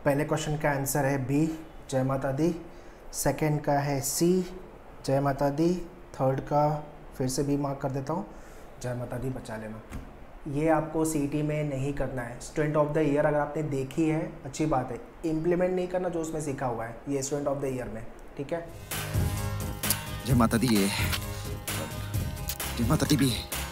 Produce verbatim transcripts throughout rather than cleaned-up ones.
पहले क्वेश्चन का आंसर है बी, जय माता दी। सेकंड का है सी, जय माता दी। थर्ड का फिर से बी मार्क कर देता हूँ, जय माता दी, बचा लेना। ये आपको सीईटी में नहीं करना है। स्टूडेंट ऑफ द ईयर अगर आपने देखी है अच्छी बात है, इम्प्लीमेंट नहीं करना जो उसमें सीखा हुआ है, ये स्टूडेंट ऑफ द ईयर में, ठीक है। जय माता दी, ये जय माता दी भी।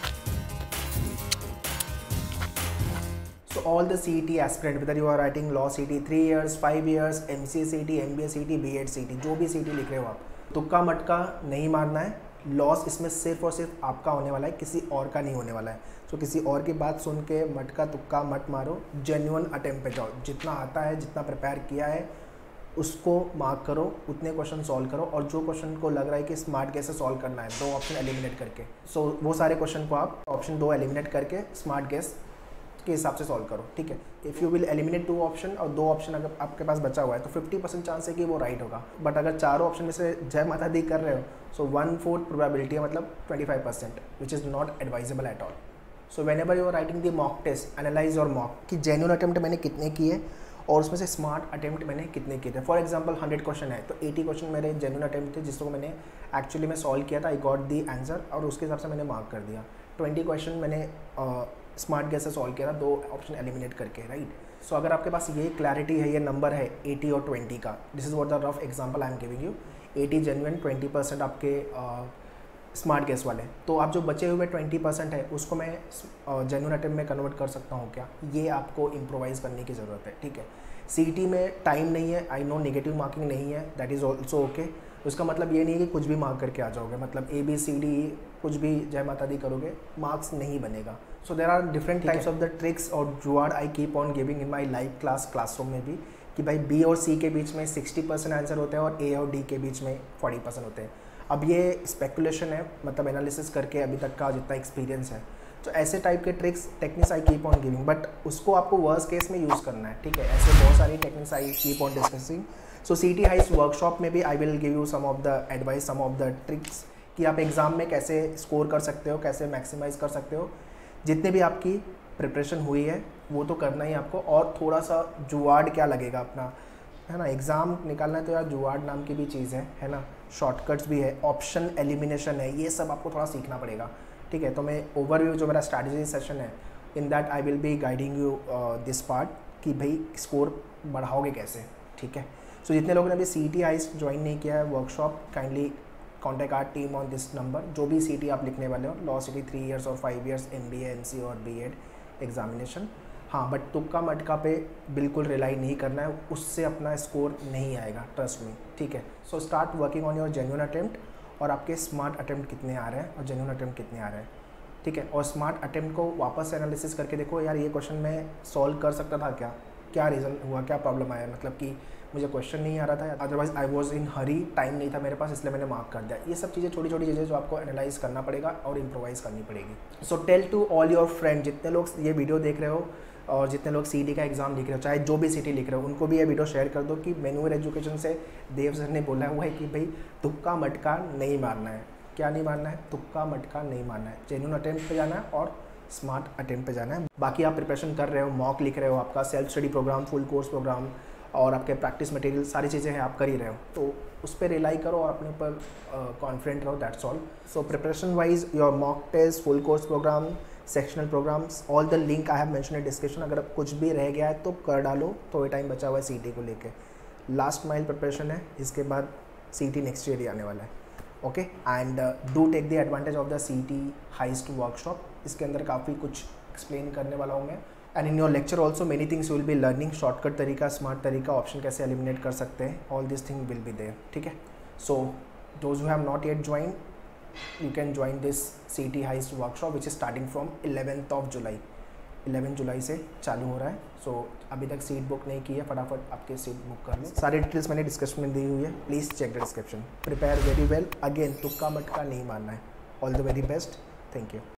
So all the C E T aspirant, whether you are writing law C E T three years, five years, M C A C E T, M B A C E T, B Ed C E T, जो भी C E T लिख रहे हो आप, तुक्का मटका नहीं मारना है। लॉस इसमें सिर्फ और सिर्फ आपका होने वाला है, किसी और का नहीं होने वाला है। सो so, किसी और की बात सुन के मटका तुक्का मत मारो, जेन्युइन अटेम्प्ट पे जाओ। जितना आता है, जितना प्रिपेयर किया है उसको मार्क करो, उतने क्वेश्चन सॉल्व करो, और जो क्वेश्चन को लग रहा है कि स्मार्ट गेस से सॉल्व करना है, दो ऑप्शन एलिमिनेट करके, सो so, वो सारे क्वेश्चन को आप ऑप्शन दो एलिमिनेट करके स्मार्ट गेस के हिसाब से सॉल्व करो, ठीक है। If you will eliminate two option और दो ऑप्शन अगर आपके पास बचा हुआ है तो फिफ्टी परसेंट चांस है कि वो राइट होगा। बट अगर चारों ऑप्शन में से जय माता दी कर रहे हो, सो वन फोर्थ प्रोबेबिलिटी है, मतलब twenty five percent, which is not advisable at all. So whenever you are writing the mock test, analyse और मॉक कि जेन्युइन अटेम्प्ट मैंने कितने किए और उसमें से स्मार्ट अटेम्प्ट मैंने कितने किए थे। फॉर एग्जाम्पल हंड्रेड क्वेश्चन है तो एटी क्वेश्चन मेरे जेन्युइन अटेम्प्ट थे जिसको मैंने एक्चुअली में सॉल्व किया था, आई गॉट दी आंसर और उसके हिसाब से मैंने मार्क कर दिया। ट्वेंटी क्वेश्चन मैंने स्मार्ट गेस से सॉल्व किया था, दो ऑप्शन एलिमिनेट करके, राइट। सो अगर आपके पास ये क्लैरिटी है, ये नंबर है एटी और ट्वेंटी का, this is what the rough example I am giving you. Eighty genuine, twenty percent आपके स्मार्ट गेस वाले, तो आप जो बचे हुए ट्वेंटी परसेंट है उसको मैं जेन्युइन अटेम्प्ट में कन्वर्ट कर सकता हूँ क्या, ये आपको इम्प्रोवाइज करने की ज़रूरत है, ठीक है। सीईटी में टाइम नहीं है, आई नो नेगेटिव मार्किंग नहीं है, दैट इज़ ऑल्सो ओके। उसका मतलब ये नहीं है कि कुछ भी मार्क करके आ जाओगे, मतलब ए बी सी डी कुछ भी जय माता दी करोगे मार्क्स नहीं बनेगा। So there are different types of the tricks और जुआड़ I keep on giving in my live class classroom में भी, कि भाई बी और सी के बीच में सिक्सटी परसेंट आंसर होते हैं और ए और डी के बीच में फोर्टी परसेंट होते हैं। अब ये स्पेकुलेशन है, मतलब एनालिसिस करके अभी तक का जितना एक्सपीरियंस है, तो ऐसे टाइप के tricks techniques I keep on giving, but उसको आपको वर्स्ट केस में यूज़ करना है, ठीक है। ऐसे बहुत सारी techniques I keep on discussing. So CET heist workshop में भी I will give you some of the advice, some of the tricks कि आप एग्ज़ाम में कैसे स्कोर कर सकते हो, कैसे मैक्सिमाइज़ कर सकते हो। जितने भी आपकी प्रिपरेशन हुई है वो तो करना ही आपको, और थोड़ा सा जुआड़ क्या लगेगा अपना, है ना। एग्ज़ाम निकालना है तो यार जुआड़ नाम की भी चीज़ है, है ना। शॉर्टकट्स भी है, ऑप्शन एलिमिनेशन है, ये सब आपको थोड़ा सीखना पड़ेगा, ठीक है। तो मैं ओवरव्यू जो मेरा स्ट्रैटेजी सेशन है, in that I will be guiding you this part कि भाई स्कोर बढ़ाओगे कैसे, ठीक है। सो so, जितने लोगों ने अभी सीईटी हाइस्ट ज्वाइन नहीं किया है workshop, kindly contact our team on this number. जो भी सीईटी आप लिखने वाले हो, लॉ सीईटी थ्री इयर्स और फाइव इयर्स, एमबीए, एमसीए और बीएड एग्जामिनेशन, हाँ, बट तुक्का मटका पे बिल्कुल रिलाई नहीं करना है, उससे अपना स्कोर नहीं आएगा, ट्रस्ट मी, ठीक है। So start working on your genuine attempt, और आपके स्मार्ट अटेम्प्ट कितने आ रहे हैं और जेन्युइन अटेम्प्ट कितने आ रहे हैं, ठीक है। और स्मार्ट अटेम्प्ट को वापस से एनालिसिस करके देखो, यार ये क्वेश्चन मैं सॉल्व कर सकता था क्या, क्या रीज़न हुआ, क्या प्रॉब्लम आया, मतलब कि मुझे क्वेश्चन नहीं आ रहा था, otherwise I was in hurry, time नहीं था मेरे पास इसलिए मैंने मार्क कर दिया। ये सब चीज़ें, छोटी छोटी चीज़ें जो आपको एनालाइज करना पड़ेगा और इम्प्रोवाइज करनी पड़ेगी। So tell to all your friend, जितने लोग ये वीडियो देख रहे हो और जितने लोग सीईटी का एग्जाम लिख रहे हो, चाहे जो भी सीईटी लिख रहे हो, उनको भी ये वीडियो शेयर कर दो कि मैनुअल एजुकेशन से देव सर ने बोला हुआ है कि भाई तुक्का मटका नहीं मारना है। क्या नहीं मारना है? तुक्का मटका नहीं मारना है, जेन्युइन अटेम्प्ट पे जाना है और स्मार्ट अटेम्प्ट पे जाना है। बाकी आप प्रिपरेशन कर रहे हो, मॉक लिख रहे हो, आपका self study programme, full course programme और आपके प्रैक्टिस मटेरियल, सारी चीज़ें हैं आप कर ही रहे हो, तो उस पर रिलाई करो और अपने ऊपर कॉन्फिडेंट रहो, that's all. So preparation wise your mock test, full course programme, sectional programmes, all the link I have mention in description. अगर कुछ भी रह गया है तो कर डालो, थोड़ा टाइम बचा हुआ है सीईटी को लेके, लास्ट माइल प्रिपरेशन है, इसके बाद सीईटी नेक्स्ट ईयर ही आने वाला है, okay. And do take the advantage of the CET heist workshop, इसके अंदर काफ़ी कुछ एक्सप्लेन करने वाला हूँ मैं। And in your lecture also many things you will be learning, shortcut तरीका, स्मार्ट तरीका, ऑप्शन कैसे एलिमिनेट कर सकते हैं, all this thing will be there, ठीक है। So those who have not yet join, you can join this C E T Heist workshop which is starting from eleventh of July, eleven जुलाई से चालू हो रहा है। सो so, अभी तक सीट बुक नहीं की है, फटाफट आपके सीट बुक कर लो। सारी डिटेल्स मैंने डिस्क्रिप्शन में दी हुई है, please check the description. Prepare very well, again तुक्का मटका नहीं मारना है। All the very best, thank you.